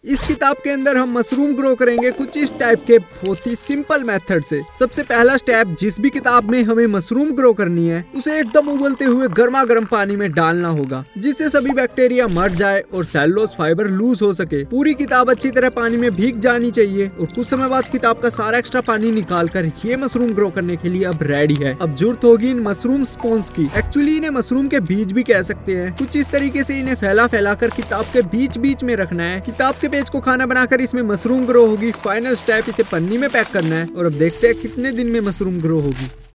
इस किताब के अंदर हम मशरूम ग्रो करेंगे कुछ इस टाइप के बहुत ही सिंपल मेथड से। सबसे पहला स्टेप, जिस भी किताब में हमें मशरूम ग्रो करनी है उसे एकदम उबलते हुए गर्मा गर्म पानी में डालना होगा, जिससे सभी बैक्टीरिया मर जाए और सेलुलोज फाइबर लूज हो सके। पूरी किताब अच्छी तरह पानी में भीग जानी चाहिए और कुछ समय बाद किताब का सारा एक्स्ट्रा पानी निकाल कर ये मशरूम ग्रो करने के लिए अब रेडी है। अब जरूरत होगी इन मशरूम स्पॉन्स की। एक्चुअली इन्हें मशरूम के बीज भी कह सकते हैं। कुछ इस तरीके से इन्हें फैला फैला कर किताब के बीच बीच में रखना है। किताब के पेज को खाना बनाकर इसमें मशरूम ग्रो होगी। फाइनल स्टेप, इसे पन्नी में पैक करना है और अब देखते हैं कितने दिन में मशरूम ग्रो होगी।